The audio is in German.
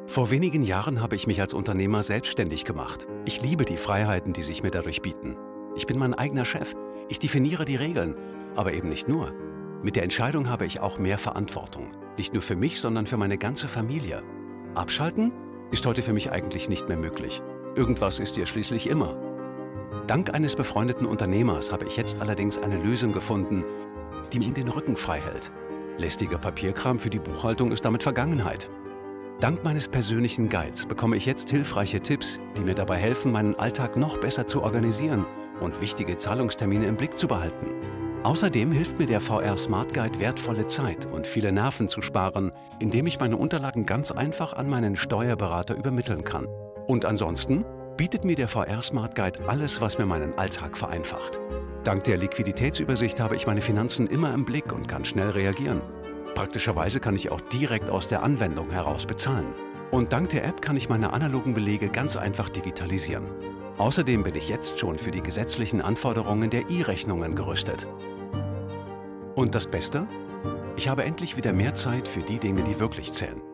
Vor wenigen Jahren habe ich mich als Unternehmer selbstständig gemacht. Ich liebe die Freiheiten, die sich mir dadurch bieten. Ich bin mein eigener Chef. Ich definiere die Regeln, aber eben nicht nur. Mit der Entscheidung habe ich auch mehr Verantwortung. Nicht nur für mich, sondern für meine ganze Familie. Abschalten ist heute für mich eigentlich nicht mehr möglich. Irgendwas ist ja schließlich immer. Dank eines befreundeten Unternehmers habe ich jetzt allerdings eine Lösung gefunden, die mir den Rücken frei hält. Lästiger Papierkram für die Buchhaltung ist damit Vergangenheit. Dank meines persönlichen Guides bekomme ich jetzt hilfreiche Tipps, die mir dabei helfen, meinen Alltag noch besser zu organisieren und wichtige Zahlungstermine im Blick zu behalten. Außerdem hilft mir der VR Smart Guide, wertvolle Zeit und viele Nerven zu sparen, indem ich meine Unterlagen ganz einfach an meinen Steuerberater übermitteln kann. Und ansonsten bietet mir der VR Smart Guide alles, was mir meinen Alltag vereinfacht. Dank der Liquiditätsübersicht habe ich meine Finanzen immer im Blick und kann schnell reagieren. Praktischerweise kann ich auch direkt aus der Anwendung heraus bezahlen. Und dank der App kann ich meine analogen Belege ganz einfach digitalisieren. Außerdem bin ich jetzt schon für die gesetzlichen Anforderungen der E-Rechnungen gerüstet. Und das Beste? Ich habe endlich wieder mehr Zeit für die Dinge, die wirklich zählen.